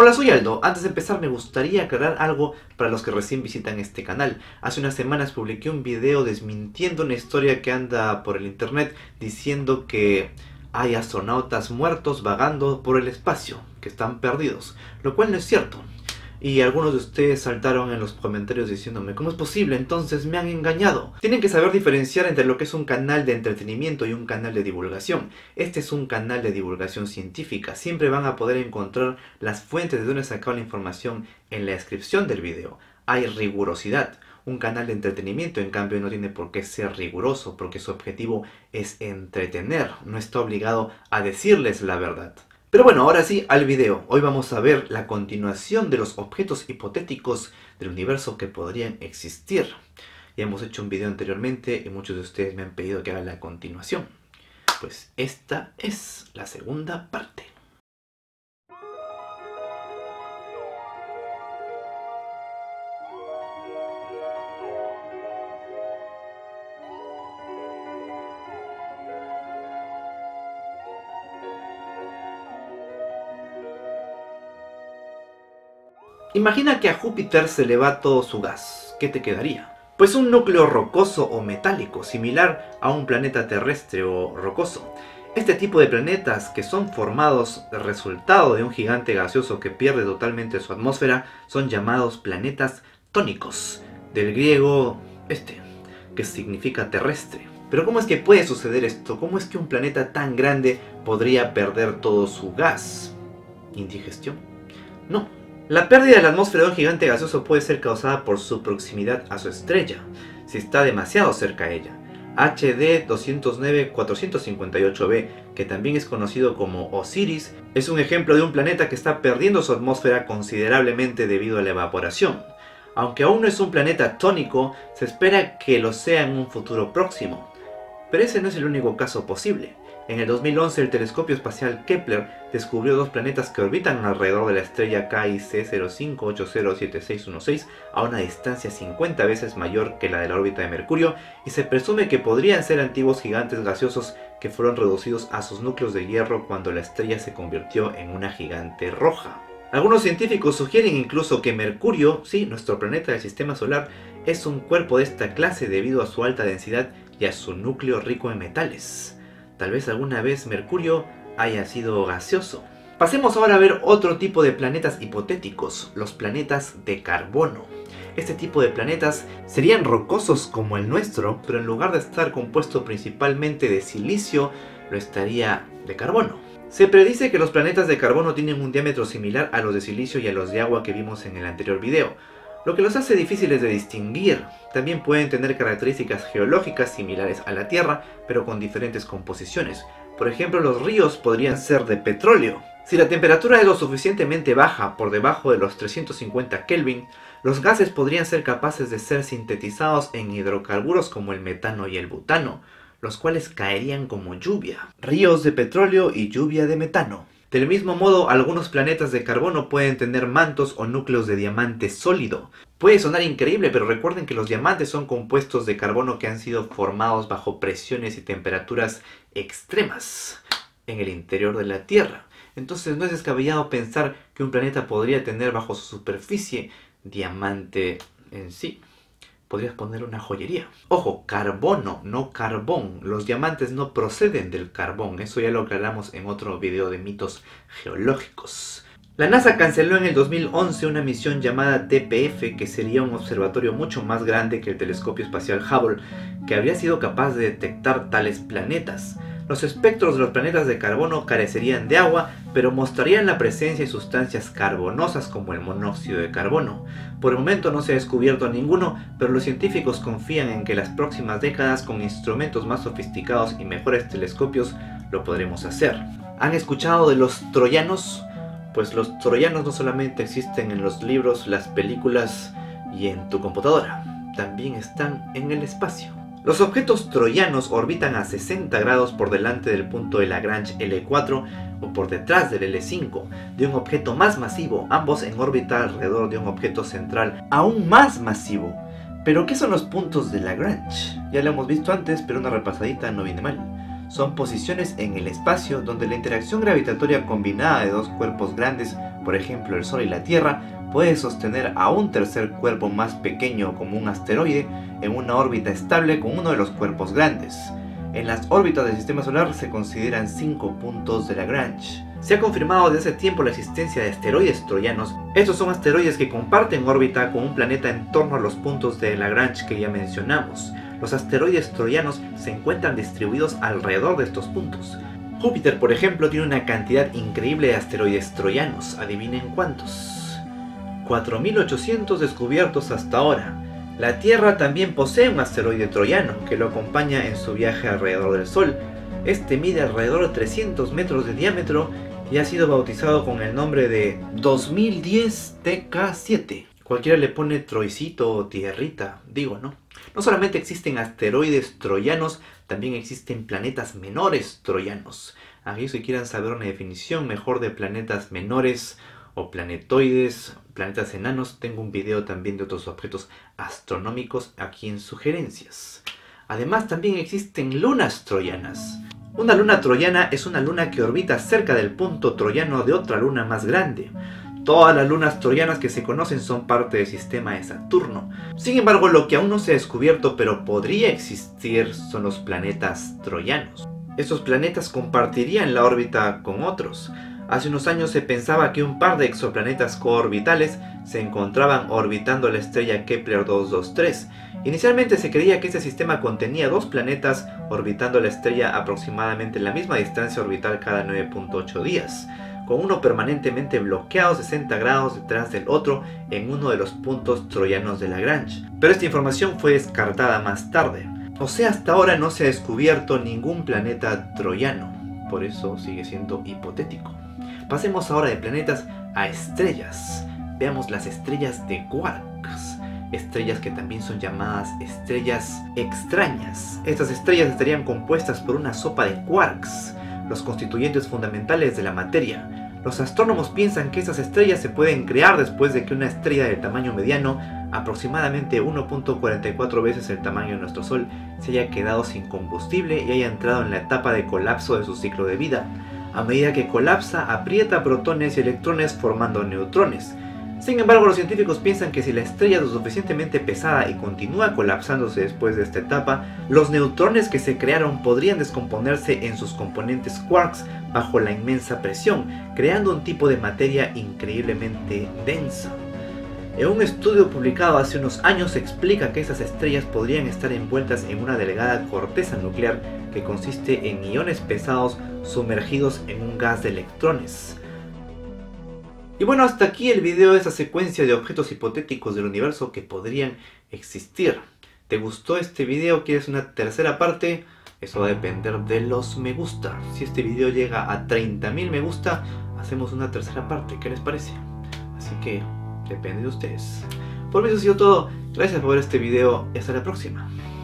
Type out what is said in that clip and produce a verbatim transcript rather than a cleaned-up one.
Hola, soy Aldo. Antes de empezar me gustaría aclarar algo para los que recién visitan este canal. Hace unas semanas publiqué un video desmintiendo una historia que anda por el internet diciendo que hay astronautas muertos vagando por el espacio, que están perdidos, lo cual no es cierto. Y algunos de ustedes saltaron en los comentarios diciéndome ¿cómo es posible? Entonces me han engañado. Tienen que saber diferenciar entre lo que es un canal de entretenimiento y un canal de divulgación. Este es un canal de divulgación científica. Siempre van a poder encontrar las fuentes de donde he sacado la información en la descripción del video. Hay rigurosidad. Un canal de entretenimiento, en cambio, no tiene por qué ser riguroso, porque su objetivo es entretener. No está obligado a decirles la verdad. Pero bueno, ahora sí, al video. Hoy vamos a ver la continuación de los objetos hipotéticos del universo que podrían existir. Ya hemos hecho un video anteriormente y muchos de ustedes me han pedido que haga la continuación. Pues esta es la segunda parte. Imagina que a Júpiter se le va todo su gas. ¿Qué te quedaría? Pues un núcleo rocoso o metálico, similar a un planeta terrestre o rocoso. Este tipo de planetas, que son formados resultado de un gigante gaseoso que pierde totalmente su atmósfera, son llamados planetas tónicos, del griego este, que significa terrestre. Pero ¿cómo es que puede suceder esto? ¿Cómo es que un planeta tan grande podría perder todo su gas? ¿Indigestión? No. La pérdida de la atmósfera de un gigante gaseoso puede ser causada por su proximidad a su estrella, si está demasiado cerca a ella. H D doscientos nueve cuatrocientos cincuenta y ocho b, que también es conocido como Osiris, es un ejemplo de un planeta que está perdiendo su atmósfera considerablemente debido a la evaporación. Aunque aún no es un planeta tónico, se espera que lo sea en un futuro próximo. Pero ese no es el único caso posible. En el dos mil once el telescopio espacial Kepler descubrió dos planetas que orbitan alrededor de la estrella K I C cero cinco ocho cero siete seis uno seis a una distancia cincuenta veces mayor que la de la órbita de Mercurio, y se presume que podrían ser antiguos gigantes gaseosos que fueron reducidos a sus núcleos de hierro cuando la estrella se convirtió en una gigante roja. Algunos científicos sugieren incluso que Mercurio, sí, nuestro planeta del sistema solar, es un cuerpo de esta clase debido a su alta densidad y a su núcleo rico en metales. Tal vez alguna vez Mercurio haya sido gaseoso. Pasemos ahora a ver otro tipo de planetas hipotéticos, los planetas de carbono. Este tipo de planetas serían rocosos como el nuestro, pero en lugar de estar compuesto principalmente de silicio, lo estaría de carbono. Se predice que los planetas de carbono tienen un diámetro similar a los de silicio y a los de agua que vimos en el anterior video, lo que los hace difíciles de distinguir. También pueden tener características geológicas similares a la Tierra, pero con diferentes composiciones. Por ejemplo, los ríos podrían ser de petróleo. Si la temperatura es lo suficientemente baja, por debajo de los trescientos cincuenta Kelvin, los gases podrían ser capaces de ser sintetizados en hidrocarburos como el metano y el butano, los cuales caerían como lluvia. Ríos de petróleo y lluvia de metano. Del mismo modo, algunos planetas de carbono pueden tener mantos o núcleos de diamante sólido. Puede sonar increíble, pero recuerden que los diamantes son compuestos de carbono que han sido formados bajo presiones y temperaturas extremas en el interior de la Tierra. Entonces no es descabellado pensar que un planeta podría tener bajo su superficie diamante en sí. Podrías poner una joyería. Ojo, carbono, no carbón. Los diamantes no proceden del carbón. Eso ya lo aclaramos en otro video de mitos geológicos. La NASA canceló en el dos mil once una misión llamada T P F, que sería un observatorio mucho más grande que el telescopio espacial Hubble, que habría sido capaz de detectar tales planetas. Los espectros de los planetas de carbono carecerían de agua, pero mostrarían la presencia de sustancias carbonosas como el monóxido de carbono. Por el momento no se ha descubierto ninguno, pero los científicos confían en que en las próximas décadas, con instrumentos más sofisticados y mejores telescopios, lo podremos hacer. ¿Han escuchado de los troyanos? Pues los troyanos no solamente existen en los libros, las películas y en tu computadora, también están en el espacio. Los objetos troyanos orbitan a sesenta grados por delante del punto de Lagrange L cuatro o por detrás del L cinco, de un objeto más masivo, ambos en órbita alrededor de un objeto central aún más masivo. ¿Pero qué son los puntos de Lagrange? Ya lo hemos visto antes, pero una repasadita no viene mal. Son posiciones en el espacio donde la interacción gravitatoria combinada de dos cuerpos grandes por ejemplo el Sol y la Tierra, puede sostener a un tercer cuerpo más pequeño como un asteroide en una órbita estable con uno de los cuerpos grandes. En las órbitas del sistema solar se consideran cinco puntos de Lagrange. Se ha confirmado desde hace tiempo la existencia de asteroides troyanos. Estos son asteroides que comparten órbita con un planeta en torno a los puntos de Lagrange que ya mencionamos. Los asteroides troyanos se encuentran distribuidos alrededor de estos puntos. Júpiter, por ejemplo, tiene una cantidad increíble de asteroides troyanos. ¿Adivinen cuántos? cuatro mil ochocientos descubiertos hasta ahora. La Tierra también posee un asteroide troyano que lo acompaña en su viaje alrededor del Sol. Este mide alrededor de trescientos metros de diámetro y ha sido bautizado con el nombre de dos mil diez T K siete. Cualquiera le pone Troycito o Tierrita, digo, ¿no? No solamente existen asteroides troyanos, también existen planetas menores troyanos. Aquellos que quieran saber una definición mejor de planetas menores o planetoides, planetas enanos, tengo un video también de otros objetos astronómicos aquí en sugerencias. Además también existen lunas troyanas. Una luna troyana es una luna que orbita cerca del punto troyano de otra luna más grande. Todas las lunas troyanas que se conocen son parte del sistema de Saturno. Sin embargo, lo que aún no se ha descubierto pero podría existir son los planetas troyanos. Estos planetas compartirían la órbita con otros. Hace unos años se pensaba que un par de exoplanetas coorbitales se encontraban orbitando la estrella Kepler doscientos veintitrés. Inicialmente se creía que este sistema contenía dos planetas orbitando la estrella aproximadamente en la misma distancia orbital cada nueve punto ocho días, con uno permanentemente bloqueado sesenta grados detrás del otro en uno de los puntos troyanos de Lagrange. Pero esta información fue descartada más tarde. O sea, hasta ahora no se ha descubierto ningún planeta troyano, por eso sigue siendo hipotético. Pasemos ahora de planetas a estrellas. Veamos las estrellas de quarks. Estrellas que también son llamadas estrellas extrañas. Estas estrellas estarían compuestas por una sopa de quarks, los constituyentes fundamentales de la materia. Los astrónomos piensan que esas estrellas se pueden crear después de que una estrella de tamaño mediano, aproximadamente uno punto cuarenta y cuatro veces el tamaño de nuestro Sol, se haya quedado sin combustible y haya entrado en la etapa de colapso de su ciclo de vida. A medida que colapsa, aprieta protones y electrones formando neutrones. Sin embargo, los científicos piensan que si la estrella es lo suficientemente pesada y continúa colapsándose después de esta etapa, los neutrones que se crearon podrían descomponerse en sus componentes quarks bajo la inmensa presión, creando un tipo de materia increíblemente densa. En un estudio publicado hace unos años se explica que esas estrellas podrían estar envueltas en una delgada corteza nuclear que consiste en iones pesados sumergidos en un gas de electrones. Y bueno, hasta aquí el video de esta secuencia de objetos hipotéticos del universo que podrían existir. ¿Te gustó este video? ¿Quieres una tercera parte? Eso va a depender de los me gusta. Si este video llega a treinta mil me gusta, hacemos una tercera parte. ¿Qué les parece? Así que depende de ustedes. Por mí eso ha sido todo. Gracias por ver este video y hasta la próxima.